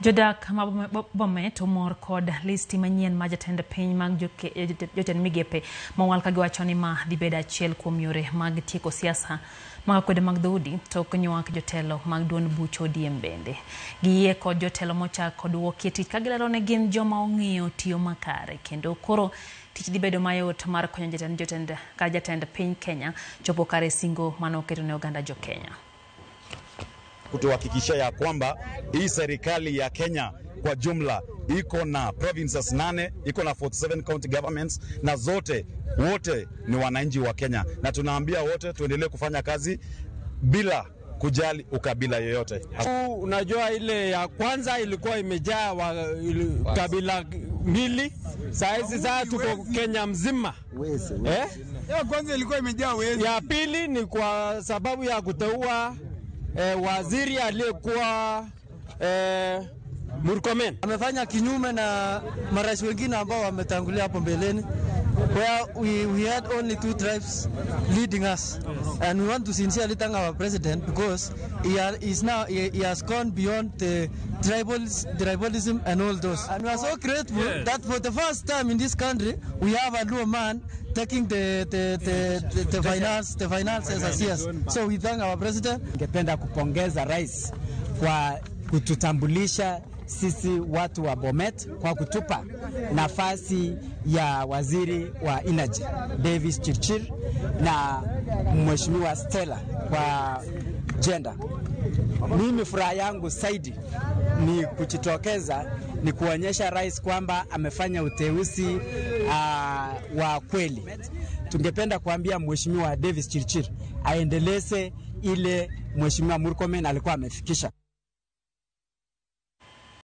Jodak Bomet omor kod listi manyien ma jatend piny mag jotend migepe mawal ka giwacho ni ma dhi bedo achiel kuom yore mag tieko siasa mag kwede mag dhoudi tok nywak jotelo mag duond buch ODM bende. Giyie kod jotelo mochako duokie tich ka gilero ne gin joma ong'iyo tiyo makare kendo koro tich dhi bedo mayot mar konyo jatend piny Kenya chopo kare singo manoketo ne oganda jo Kenya. Kutuhakikisha ya kwamba hii serikali ya Kenya kwa jumla iko na provinces 8, iko na 47 county governments na wote ni wananchi wa Kenya, na tunaambia wote tuendelee kufanya kazi bila kujali ukabila yoyote. Unajua ile ya kwanza ilikuwa imejaa kabila mbili, sasa tuko Kenya mzima. Ya kwanza ilikuwa imejaa wezi. Ya pili ni kwa sababu ya kuteua waziri aliyekuwa Murkomen. Amefanya kinyume na marais wengine ambao wametangulia hapo mbeleni, where we had only 2 tribes leading us, and we want to sincerely thank our president because he has gone beyond the tribalism and all those. And we are so grateful that for the first time in this country we have a Luo man taking the finance as a CS. So we thank our president. Ningependa kupongeza rais kwa kututambulisha sisi watu wa Bomet kwa kutupa nafasi ya waziri wa energy Davis Chirchir na mheshimiwa Stella kwa gender. Mimi furaha yangu zaidi ni kujitokeza, ni kuonyesha rais kwamba amefanya uteuzi wa kweli. Tungependa kuambia mheshimiwa Davis Chirchir aendeleze ile mheshimiwa Murkomen alikuwa amefikisha.